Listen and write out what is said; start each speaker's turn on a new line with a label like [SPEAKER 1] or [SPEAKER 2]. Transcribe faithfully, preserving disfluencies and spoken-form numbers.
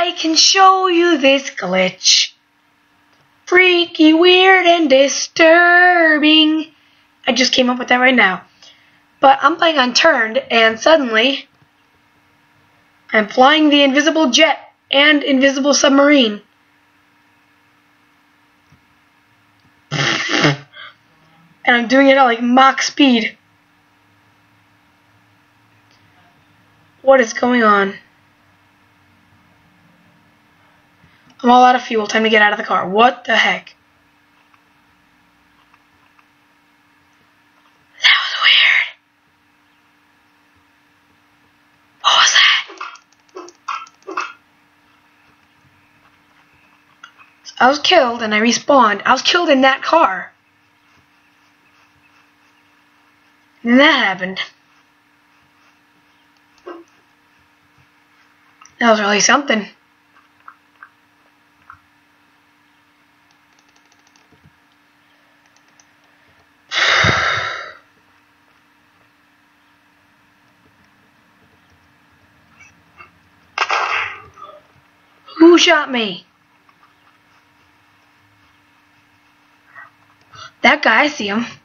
[SPEAKER 1] I can show you this glitch. Freaky, weird, and disturbing. I just came up with that right now. But I'm playing Unturned, and suddenly I'm flying the invisible jet and invisible submarine. And I'm doing it at like Mach speed. What is going on? I'm all out of fuel. Time to get out of the car. What the heck? That was weird. What was that? So I was killed and I respawned. I was killed in that car. And that happened. That was really something. Who shot me? That guy, I see him.